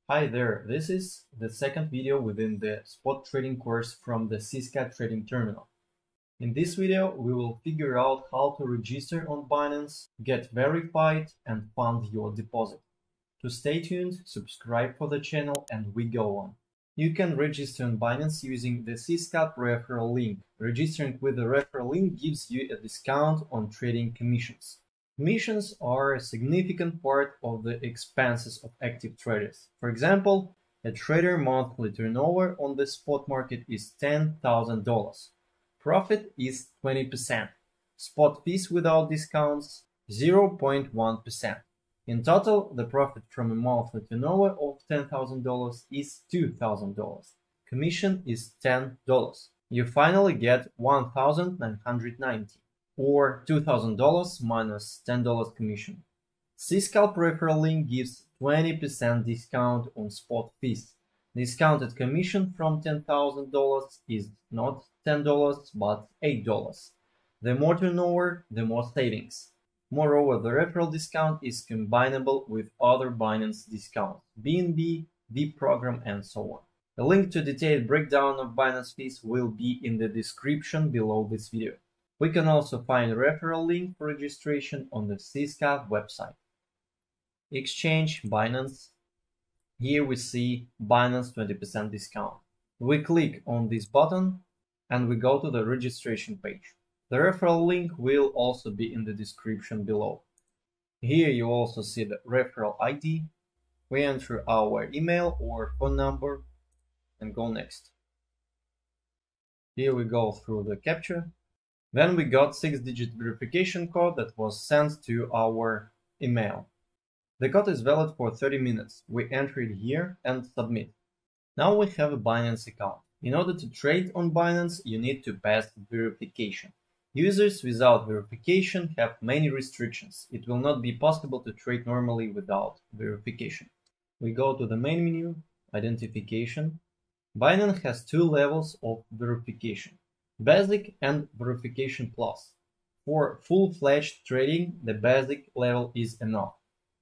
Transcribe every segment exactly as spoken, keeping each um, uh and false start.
Hi there, this is the second video within the spot trading course from the CScalp trading terminal. In this video, we will figure out how to register on Binance, get verified, and fund your deposit. To stay tuned, subscribe for the channel, and we go on. You can register on Binance using the CScalp referral link. Registering with the referral link gives you a discount on trading commissions. Commissions are a significant part of the expenses of active traders. For example, a trader monthly turnover on the spot market is ten thousand dollars. Profit is twenty percent. Spot fees without discounts zero point one percent. In total, the profit from a monthly turnover of ten thousand dollars is two thousand dollars. Commission is ten dollars. You finally get one thousand nine hundred ninety dollars. Or two thousand dollars minus ten dollars commission. CScalp referral link gives twenty percent discount on spot fees. Discounted commission from ten thousand dollars is not ten dollars but eight dollars. The more turnover, the more savings. Moreover, the referral discount is combinable with other Binance discounts, B N B, V I P program, and so on. A link to detailed breakdown of Binance fees will be in the description below this video. We can also find a referral link for registration on the CScalp website. Exchange, Binance. Here we see Binance twenty percent discount. We click on this button and we go to the registration page. The referral link will also be in the description below. Here you also see the referral I D. We enter our email or phone number and go next. Here we go through the captcha. Then we got six digit verification code that was sent to our email. The code is valid for thirty minutes. We enter it here and submit. Now we have a Binance account. In order to trade on Binance, you need to pass verification. Users without verification have many restrictions. It will not be possible to trade normally without verification. We go to the main menu, identification. Binance has two levels of verification. Basic and Verification Plus. For full-fledged trading, the basic level is enough.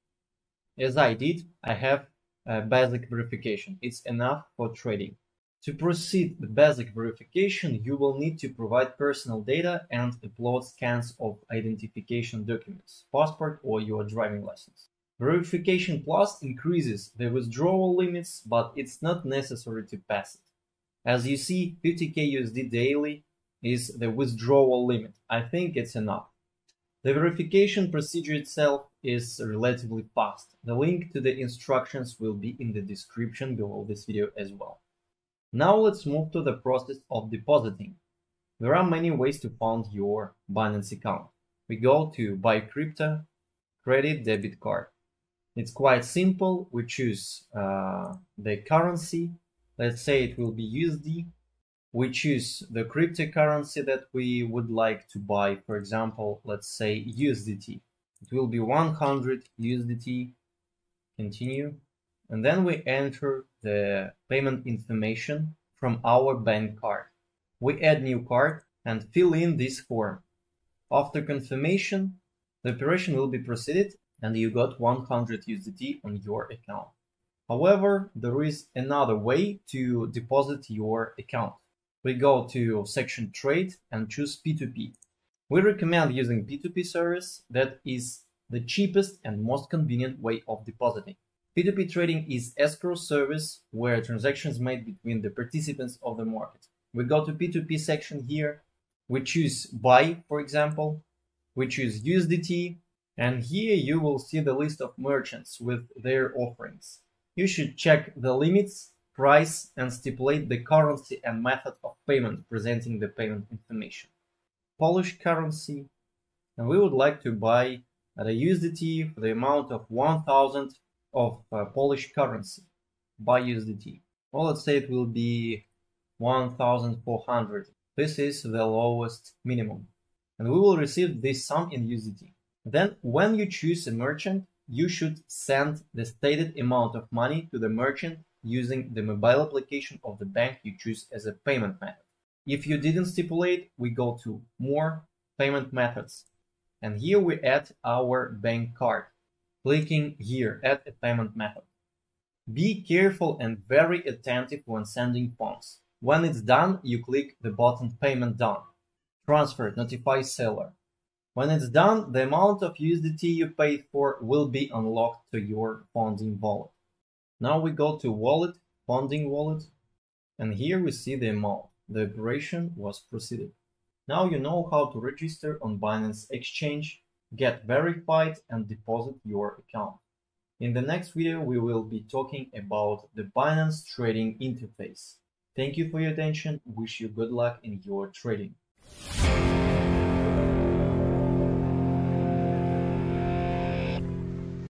As I did, I have a basic verification. It's enough for trading. To proceed the basic verification, you will need to provide personal data and upload scans of identification documents, passport or your driving license. Verification Plus increases the withdrawal limits, but it's not necessary to pass it. As you see, fifty K U S D daily is the withdrawal limit. I think it's enough. The verification procedure itself is relatively fast. The link to the instructions will be in the description below this video as well. Now let's move to the process of depositing. There are many ways to fund your Binance account. We go to Buy Crypto, Credit, Debit Card. It's quite simple. We choose uh, the currency. Let's say it will be U S D. We choose the cryptocurrency that we would like to buy. For example, let's say U S D T. It will be one hundred U S D T. Continue. And then we enter the payment information from our bank card. We add new card and fill in this form. After confirmation, the operation will be proceeded and you got one hundred U S D T on your account. However, there is another way to deposit your account. We go to section Trade and choose P two P. We recommend using P two P service. That is the cheapest and most convenient way of depositing. P two P trading is escrow service where transactions made between the participants of the market. We go to P two P section here. We choose Buy, for example. We choose U S D T. And here you will see the list of merchants with their offerings. You should check the limits, price, and stipulate the currency and method of payment presenting the payment information. Polish currency, and we would like to buy at a U S D T for the amount of one thousand of uh, Polish currency. Buy U S D T. Well, let's say it will be one thousand four hundred. This is the lowest minimum. And we will receive this sum in U S D T. Then, when you choose a merchant, you should send the stated amount of money to the merchant using the mobile application of the bank you choose as a payment method. If you didn't stipulate, we go to More, Payment Methods. And here we add our bank card. Clicking here, Add a Payment Method. Be careful and very attentive when sending funds. When it's done, you click the button Payment Done. Transfer, notify seller. When it's done, the amount of U S D T you paid for will be unlocked to your funding wallet. Now we go to Wallet, Funding Wallet, and here we see the amount. The operation was proceeded. Now you know how to register on Binance Exchange, get verified, and deposit your account. In the next video, we will be talking about the Binance trading interface. Thank you for your attention. Wish you good luck in your trading.